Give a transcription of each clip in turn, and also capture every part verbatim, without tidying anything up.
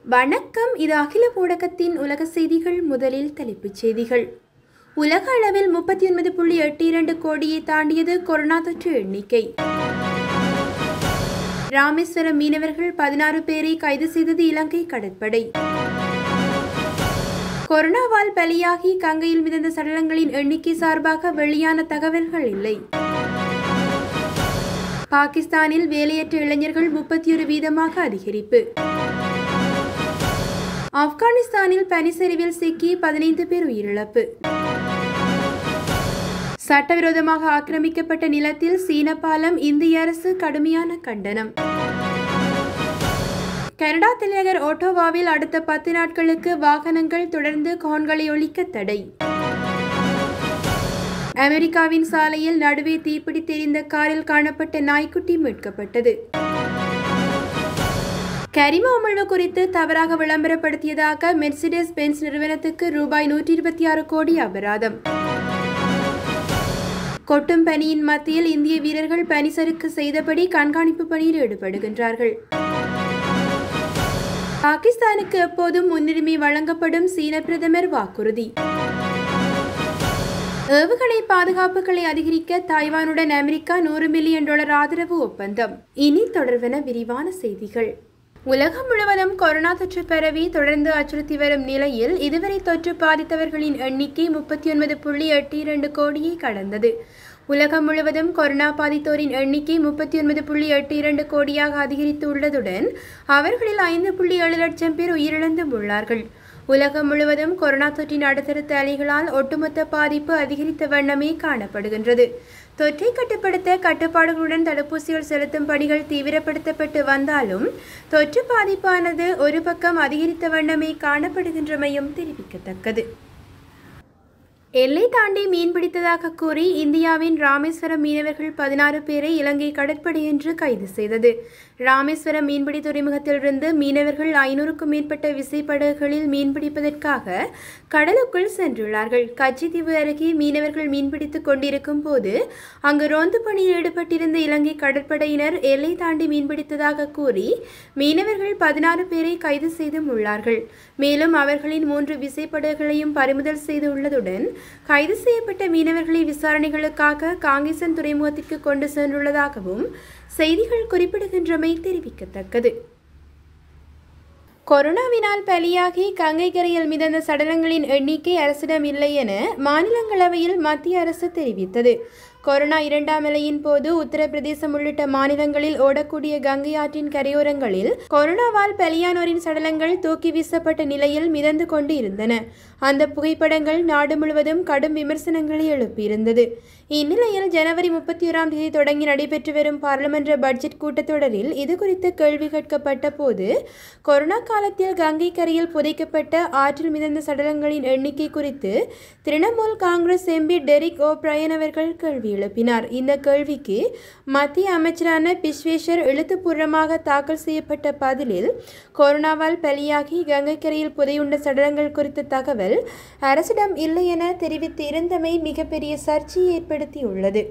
வணக்கம். இது அகில ஊடகத்தின் உலக செய்திகள். முதலில் தலைப்புச் செய்திகள். உலக அளவில் முப்பத்தி ஒன்பது புள்ளி எட்டு இரண்டு கோடியை தாண்டியது கொரோனா தொற்று எண்ணிக்கை. ராமேஸ்வரம் மீனவர்கள் பதினாறு பேரை கைது செய்தது இலங்கை கடற்படை. கொரோனாவால் பலியாகி கங்கையில் மிதந்த சடலங்களின் எண்ணிக்கை சார்பாக வெளியான தகவல்கள் இல்லை. பாகிஸ்தானில் வேலையற்ற இளைஞர்கள் முப்பத்தி ஒரு வீதமாக அதிகரிப்பு. ஆப்கானிஸ்தானில் பனிச்சரிவில் சிக்கி பதினைந்து பேர் உயிரிழப்பு. சட்டவிரோதமாக ஆக்கிரமிக்கப்பட்ட நிலத்தில் சீன பாலம், இந்திய அரசு கடுமையான கண்டனம். கனடா தலைநகர் ஓட்டோவாவில் அடுத்த பத்து நாட்களுக்கு வாகனங்கள் தொடர்ந்து ஹார்ன்களை ஒலிக்க தடை. அமெரிக்காவின் சாலையில் நடுவே தீப்பிடித்து எரிந்த காரில் காணப்பட்ட நாய்க்குட்டி மீட்கப்பட்டது. கரிம அமிழ்வு குறித்து தவறாக விளம்பரப்படுத்தியதாக மெர்சிடஸ் பென்ஸ் நிறுவனத்துக்கு ரூபாய் நூற்றி இருபத்தி ஆறு கோடி அபராதம். கொட்டும் பனியின் மத்தியில் இந்திய வீரர்கள் பனிசறுக்கு செய்தபடி கண்காணிப்பு பணியில் ஈடுபடுகின்றார்கள். பாகிஸ்தானுக்கு எப்போதும் முன்னுரிமை வழங்கப்படும் சீன பிரதமர் வாக்குறுதி. ஏவுகணை பாதுகாப்புகளை அதிகரிக்க தாய்வானுடன் அமெரிக்கா நூறு மில்லியன் டாலர் ஆதரவு ஒப்பந்தம். இனி தொடர்வன விரிவான செய்திகள். உலகம் முழுவதும் கொரோனா தொற்று பரவி தொடர்ந்து அச்சுறுத்தி வரும் நிலையில் இதுவரை தொற்று பாதித்தவர்களின் எண்ணிக்கை முப்பத்தி ஒன்பது புள்ளி எட்டு இரண்டு கோடியை கடந்தது. உலகம் முழுவதும் கொரோனா பாதித்தோரின் எண்ணிக்கை முப்பத்தி ஒன்பது புள்ளி எட்டு இரண்டு கோடியாக அதிகரித்து உள்ளதுடன் அவர்களில் ஐந்து புள்ளி ஏழு லட்சம் பேர் உயிரிழந்தும் உள்ளார்கள். உலகம் முழுவதும் கொரோனா தொற்றின் அடுத்தடுத்த அலைகளால் ஒட்டுமொத்த பாதிப்பு அதிகரித்த வண்ணமே காணப்படுகின்றது. தொற்றை கட்டுப்படுத்த கட்டுப்பாடுகளுடன் தடுப்பூசிகள் செலுத்தும் பணிகள் தீவிரப்படுத்தப்பட்டு வந்தாலும் தொற்று பாதிப்பானது ஒரு பக்கம் அதிகரித்த வண்ணமே காணப்படுகின்றமையும் தெரிவிக்கத்தக்கது. எல்லை தாண்டி மீன்பிடித்ததாக கூறி இந்தியாவின் ராமேஸ்வரம் மீனவர்கள் பதினாறு பேரை இலங்கை கடற்படை இன்று கைது செய்தது. ராமேஸ்வரம் மீன்பிடி துறைமுகத்திலிருந்து மீனவர்கள் ஐநூறுக்கும் மேற்பட்ட விசைப்படகுகளில் மீன்பிடிப்பதற்காக கடலுக்குள் சென்றுள்ளார்கள். கச்சித்தீவு அருகே மீனவர்கள் மீன்பிடித்துக் கொண்டிருக்கும் போது அங்கு ரோந்து பணியில் ஈடுபட்டிருந்த இலங்கை கடற்படையினர் எல்லை தாண்டி மீன்பிடித்ததாக கூறி மீனவர்கள் பதினாறு பேரை கைது செய்தும் உள்ளார்கள். மேலும் அவர்களின் மூன்று விசைப்படகுகளையும் பறிமுதல் செய்துள்ளதுடன் கைது செய்யப்பட்ட மீனவர்களை விசாரணைகளுக்காக காங்கேசன் துறைமுகத்திற்கு கொண்டு சென்றுள்ளதாகவும் செய்திகள் குறிப்பிடுகின்றமை தெரிவிக்கத்தக்கது. கொரோனாவினால் பலியாகி கங்கை கரையில் மிதந்த சடலங்களின் எண்ணிக்கை அரசிடம் இல்லை என மாநிலங்களவையில் மத்திய அரசு தெரிவித்தது. கொரோனா இரண்டாம் அலையின் போது உத்தரப்பிரதேசம் உள்ளிட்ட மாநிலங்களில் ஓடக்கூடிய கங்கை ஆற்றின் கரையோரங்களில் கொரோனாவால் பலியானோரின் சடலங்கள் தூக்கி வீசப்பட்ட நிலையில் மிதந்து கொண்டு இருந்தன. அந்த புகைப்படங்கள் நாடு முழுவதும் கடும் விமர்சனங்களை எழுப்பியிருந்தது. இந்நிலையில் ஜனவரி முப்பத்தி ஓராம் தேதி தொடங்கி நடைபெற்று வரும் பாராளுமன்ற பட்ஜெட் கூட்டத்தொடரில் இதுகுறித்து கேள்வி கேட்கப்பட்ட போது கொரோனா காலத்தில் கங்கை கரையில் புதைக்கப்பட்ட ஆற்றில் மிதந்த சடலங்களின் எண்ணிக்கை குறித்து Trinamool Congress MP Derek O'Brien அவர்கள் கேள்வி எழுப்பினார். இந்த கேள்விக்கு மத்திய அமைச்சரான பிஸ்வேஸ்வர் எழுத்துப்பூர்வமாக தாக்கல் செய்யப்பட்ட பதிலில் கொரோனாவால் பலியாகி கங்கை கரையில் புதையுண்ட சடலங்கள் குறித்த தகவல் அரசிடம் இல்லை என தெரிவித்து இருந்தமை மிகப்பெரிய சர்ச்சையை ஏற்படுத்தியுள்ளது.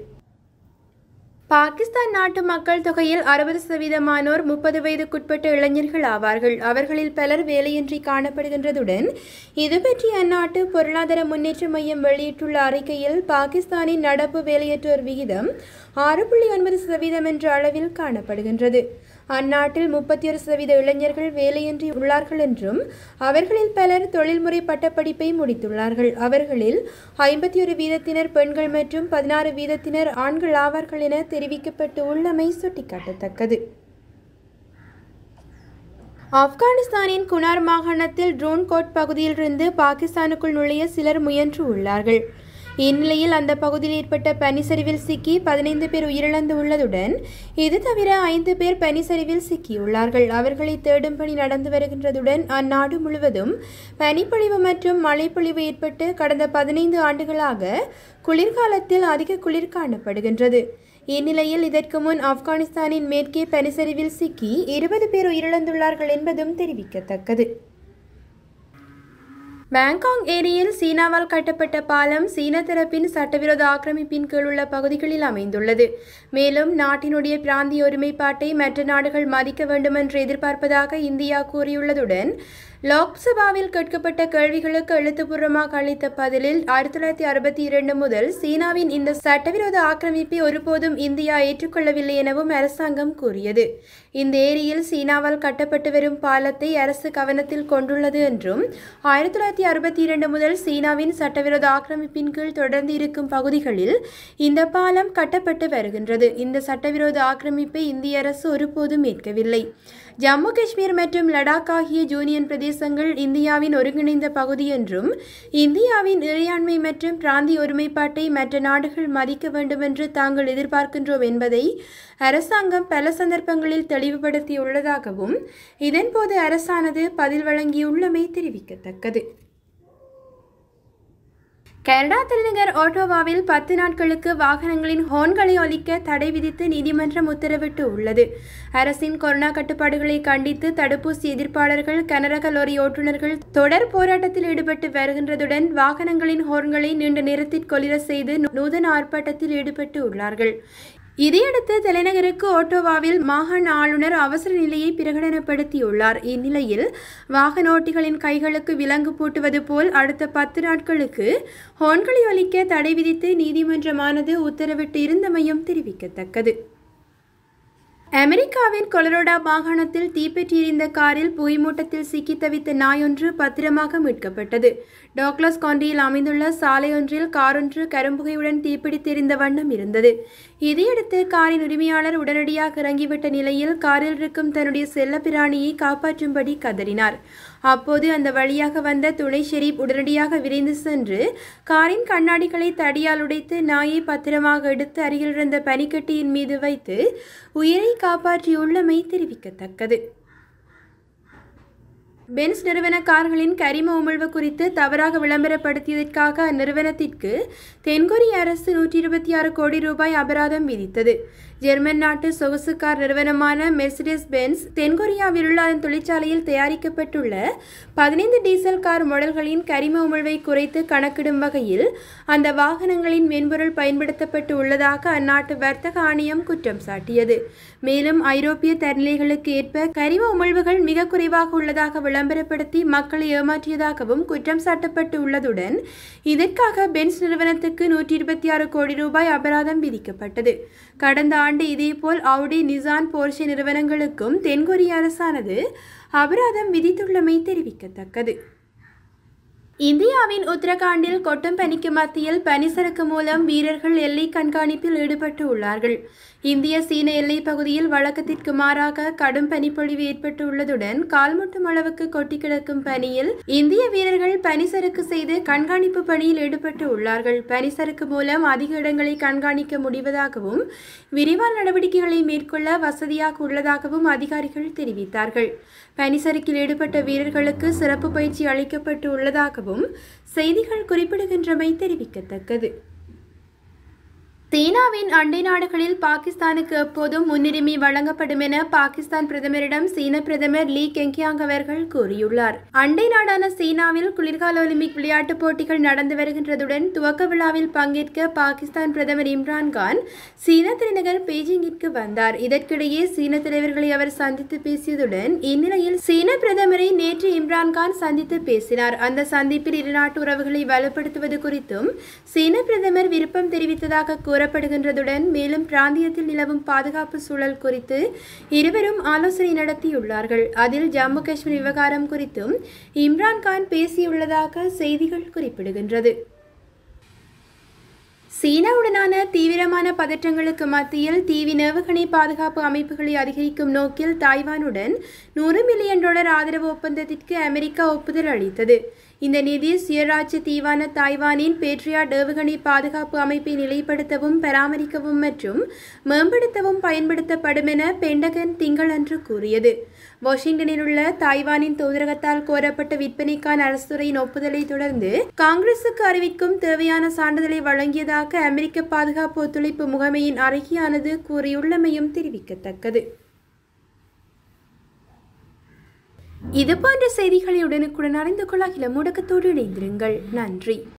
பாகிஸ்தான் நாட்டு மக்கள் தொகையில் அறுபது சதவீதமானோர் முப்பது வயதுக்குட்பட்ட இளைஞர்கள் ஆவார்கள். அவர்களில் பலர் வேலையின்றி காணப்படுகின்றதுடன் இது பற்றி அந்நாட்டு பொருளாதார முன்னேற்ற மையம் வெளியிட்டுள்ள அறிக்கையில் பாகிஸ்தானின் நடப்பு வேலையற்றோர் விகிதம் ஆறு புள்ளி ஒன்பது சதவீதம் என்ற அளவில் காணப்படுகின்றது. அந்நாட்டில் முப்பத்தி ஒரு சதவீத இளைஞர்கள் வேலையின்றி உள்ளார்கள் என்றும் அவர்களில் பலர் தொழில்முறை பட்டப்படிப்பை முடித்துள்ளார்கள். அவர்களில் ஐம்பத்தி ஒரு வீதத்தினர் பெண்கள் மற்றும் பதினாறு வீதத்தினர் ஆண்கள் ஆவார்கள் என தெரிவிக்கப்பட்டு உள்ளமை சுட்டிக்காட்டத்தக்கது. ஆப்கானிஸ்தானின் குனார் மாகாணத்தில் ட்ரோன் கோட் பகுதியிலிருந்து பாகிஸ்தானுக்குள் நுழைய சிலர் முயன்று உள்ளார்கள். இந்நிலையில் அந்த பகுதியில் ஏற்பட்ட பனிச்சரிவில் சிக்கி பதினைந்து பேர் உயிரிழந்து உள்ளதுடன் இது தவிர ஐந்து பேர் பனிச்சரிவில் சிக்கியுள்ளார்கள். அவர்களை தேடும் பணி நடந்து வருகின்றதுடன் அந்நாடு முழுவதும் பனிப்பொழிவு மற்றும் மழைப்பொழிவு ஏற்பட்டு கடந்த பதினைந்து ஆண்டுகளாக குளிர்காலத்தில் அதிக குளிர் காணப்படுகின்றது. இந்நிலையில் இதற்கு முன் ஆப்கானிஸ்தானின் மேற்கே பனிச்சரிவில் சிக்கி இருபது பேர் உயிரிழந்துள்ளார்கள் என்பதும் தெரிவிக்கத்தக்கது. பாங்காங் ஏரியில் சீனாவால் கட்டப்பட்ட பாலம் சீன தரப்பின் சட்டவிரோத ஆக்கிரமிப்பின் கீழ் உள்ள பகுதிகளில் அமைந்துள்ளது. மேலும் நாட்டினுடைய பிராந்திய ஒருமைப்பாட்டை மற்ற நாடுகள் மதிக்க வேண்டுமென்று எதிர்பார்ப்பதாக இந்தியா கூறியுள்ளதுடன் லோக்சபாவில் கேட்கப்பட்ட கேள்விகளுக்கு எழுத்துப்பூர்வமாக அளித்த பதிலில் ஆயிரத்தி தொள்ளாயிரத்தி அறுபத்தி இரண்டு முதல் சீனாவின் இந்த சட்டவிரோத ஆக்கிரமிப்பை ஒருபோதும் இந்தியா ஏற்றுக்கொள்ளவில்லை எனவும் அரசாங்கம் கூறியது. இந்த ஏரியில் சீனாவால் கட்டப்பட்டு வரும் பாலத்தை அரசு கவனத்தில் கொண்டுள்ளது என்றும் ஆயிரத்தி தொள்ளாயிரத்தி அறுபத்தி இரண்டு முதல் சீனாவின் சட்டவிரோத ஆக்கிரமிப்பின் கீழ் தொடர்ந்து இருக்கும் பகுதிகளில் இந்த பாலம் கட்டப்பட்டு வருகின்றது. இந்த சட்டவிரோத ஆக்கிரமிப்பை இந்திய அரசு ஒருபோதும் ஏற்கவில்லை. ஜம்மு காஷ்மீர் மற்றும் லடாக் ஆகிய யூனியன் பிரதேசங்கள் இந்தியாவின் ஒருங்கிணைந்த பகுதி என்றும் இந்தியாவின் இறையாண்மை மற்றும் பிராந்திய ஒருமைப்பாட்டை மற்ற நாடுகள் மதிக்க வேண்டும் என்று தாங்கள் எதிர்பார்க்கின்றோம் என்பதை அரசாங்கம் பல சந்தர்ப்பங்களில் தெளிவுபடுத்தியுள்ளதாகவும் இதன்போது அரசானது பதில் வழங்கியுள்ளமை தெரிவிக்கத்தக்கது. கனடா தலைநகர் ஓட்டோவாவில் பத்து நாட்களுக்கு வாகனங்களின் ஹோர்ன்களை ஒலிக்க தடை விதித்து நீதிமன்றம் உத்தரவிட்டு உள்ளது. அரசின் கொரோனா கட்டுப்பாடுகளை கண்டித்து தடுப்பூசி எதிர்ப்பாளர்கள் கனரக லோரி ஓட்டுநர்கள் தொடர் போராட்டத்தில் ஈடுபட்டு வருகின்றதுடன் வாகனங்களின் ஹோர்ன்களை நீண்ட நேரத்திற்கு ஒலிர செய்து நூதன ஆர்ப்பாட்டத்தில் ஈடுபட்டு உள்ளார்கள். இதையடுத்து தலைநகருக்கு ஓட்டோவாவில் மாகாண ஆளுநர் அவசர நிலையை பிரகடனப்படுத்தியுள்ளார். இந்நிலையில் வாகன ஓட்டிகளின் கைகளுக்கு விலங்கு பூட்டுவது போல் அடுத்த பத்து நாட்களுக்கு ஹோர்ன்களை ஒலிக்க தடை விதித்து நீதிமன்றமானது உத்தரவிட்டு இருந்தமையும் தெரிவிக்கத்தக்கது. அமெரிக்காவின் கொலரோடா மாகாணத்தில் தீப்பற்றி எரிந்த காரில் புகைமூட்டத்தில் சிக்கி தவித்த நாயொன்று பத்திரமாக மீட்கப்பட்டது. டாக்லஸ் கவுண்டியில் அமைந்துள்ள சாலையொன்றில் காரொன்று கரும்புகையுடன் தீப்பிடித்தெரிந்த வண்ணம் இருந்தது. இதையடுத்து காரின் உரிமையாளர் உடனடியாக இறங்கிவிட்ட நிலையில் காரில் இருக்கும் தன்னுடைய செல்ல பிராணியை காப்பாற்றும்படி கதறினார். அப்போது அந்த வழியாக வந்த துணை ஷெரீப் உடனடியாக விரைந்து சென்று காரின் கண்ணாடிகளை தடியால் உடைத்து நாயை பத்திரமாக எடுத்து அருகில் இருந்த பனிக்கட்டியின் மீது வைத்து உயிரை காப்பாற்றியுள்ளமை தெரிவிக்கத்தக்கது. பென்ஸ் நிறுவன கார்களின் கரிம உமிழ்வு குறித்து தவறாக விளம்பரப்படுத்தியதற்காக அந்நிறுவனத்திற்கு தென்கொரிய அரசு நூற்றி இருபத்தி ஆறு கோடி ரூபாய் அபராதம் விதித்தது. ஜெர்மன் நாட்டு சொகுசு கார் நிறுவனமான மெர்சிடஸ் பென்ஸ் தென்கொரியாவில் உள்ள அதன் தொழிற்சாலையில் தயாரிக்கப்பட்டுள்ள பதினைந்து டீசல் கார் மாடல்களின் கரிம உமிழ்வை குறைத்து கணக்கிடும் வகையில் அந்த வாகனங்களின் மென்பொருள் பயன்படுத்தப்பட்டு உள்ளதாக அந்நாட்டு வர்த்தக ஆணையம் குற்றம் சாட்டியது. மேலும் ஐரோப்பிய தரநிலைகளுக்கு ஏற்ப கரிம உமிழ்வுகள் மிக குறைவாக உள்ளதாக விளம்பரப்படுத்தி மக்களை ஏமாற்றியதாகவும் குற்றம் சாட்டப்பட்டு உள்ளதுடன் இதற்காக பென்ஸ் நிறுவனத்துக்கு நூற்றி இருபத்தி ஆறு கோடி ரூபாய் அபராதம் விதிக்கப்பட்டது. கடந்த ஆண்டு இதேபோல் ஆடி, நிசான், போர்ஷே நிறுவனங்களுக்கும் தென்கொரிய அரசானது அபராதம் விதித்துள்ளமை தெரிவிக்கத்தக்கது. இந்தியாவின் உத்தரகாண்டில் கொட்டும் பனிக்கு மத்தியில் பனிசறுக்கு மூலம் வீரர்கள் எல்லை கண்காணிப்பில் ஈடுபட்டு உள்ளார்கள். இந்திய சீன எல்லை பகுதியில் வழக்கத்திற்கு மாறாக கடும் பனிப்பொழிவு ஏற்பட்டு உள்ளதுடன் கால்முட்டும் அளவுக்கு கொட்டி கிடக்கும் பனியில் இந்திய வீரர்கள் பனிசறுக்கு செய்து கண்காணிப்பு பணியில் ஈடுபட்டு உள்ளார்கள். பனிசறுக்கு மூலம் அதிக இடங்களை கண்காணிக்க முடிவதாகவும் விரிவான நடவடிக்கைகளை மேற்கொள்ள வசதியாக உள்ளதாகவும் அதிகாரிகள் தெரிவித்தார்கள். பனிசறுக்கில் ஈடுபட்ட வீரர்களுக்கு சிறப்பு பயிற்சி அளிக்கப்பட்டு உள்ளதாகவும் செய்திகள் குறிப்பிடுகின்றமை தெரிவிக்கத்தக்கது. சீனாவின் அண்டை நாடுகளில் பாகிஸ்தானுக்கு எப்போதும் முன்னுரிமை வழங்கப்படும் என பாகிஸ்தான் பிரதமரிடம் சீன பிரதமர் லீ கெங்கியாங் அவர்கள் கூறியுள்ளார். அண்டை நாடான சீனாவில் குளிர்கால ஒலிம்பிக் விளையாட்டுப் போட்டிகள் நடந்து வருகின்றதுடன் துவக்க விழாவில் பங்கேற்க பாகிஸ்தான் பிரதமர் இம்ரான்கான் சீன தலைநகர் பெய்ஜிங்கிற்கு வந்தார். இதற்கிடையே சீன தலைவர்களை அவர் சந்தித்து பேசியதுடன் இந்நிலையில் சீன பிரதமரை நேற்று இம்ரான்கான் சந்தித்து பேசினார். அந்த சந்திப்பில் இருநாட்டு உறவுகளை வலுப்படுத்துவது குறித்தும் சீன பிரதமர் விருப்பம் தெரிவித்ததாக கூறப்படுகின்றதுடன் மேலும் பிராந்தியத்தில் நிலவும் பாதுகாப்பு சூழல் குறித்து இருவரும் ஆலோசனை நடத்தியுள்ளார்கள். அதில் ஜம்மு காஷ்மீர் விவகாரம் குறித்தும் இம்ரான்கான் பேசியுள்ளதாக செய்திகள் குறிப்பிடுகின்றது. சீனாவுடனான தீவிரமான பதற்றங்களுக்கு மத்தியில் தீவி ஏவுகணை பாதுகாப்பு அமைப்புகளை அதிகரிக்கும் நோக்கில் தாய்வானுடன் நூறு மில்லியன் டாலர் ஆதரவு ஒப்பந்தத்திற்கு அமெரிக்கா ஒப்புதல் அளித்தது. இந்த நிதி சுயராட்சி தீவான தாய்வானின் பேட்ரியாட் ஏவுகணை பாதுகாப்பு அமைப்பை நிலைப்படுத்தவும் பராமரிக்கவும் மற்றும் மேம்படுத்தவும் பயன்படுத்தப்படும் என பென்டகன் திங்களன்று கூறியது. வாஷிங்டனில் உள்ள தாய்வானின் தூதரகத்தால் கோரப்பட்ட விற்பனைக்கான அரசுத்துறையின் ஒப்புதலை தொடர்ந்து காங்கிரசுக்கு அறிவிக்கும் தேவையான சான்றிதழை வழங்கியதாக அமெரிக்க பாதுகாப்பு ஒத்துழைப்பு முகமையின் அறிக்கையானது கூறியுள்ளமையும் தெரிவிக்கத்தக்கது. இது போன்ற செய்திகளை உடனுக்குடன் அறிந்து கொள்ள அகிலம் ஊடகத்தோடு இணைந்திருங்கள். நன்றி.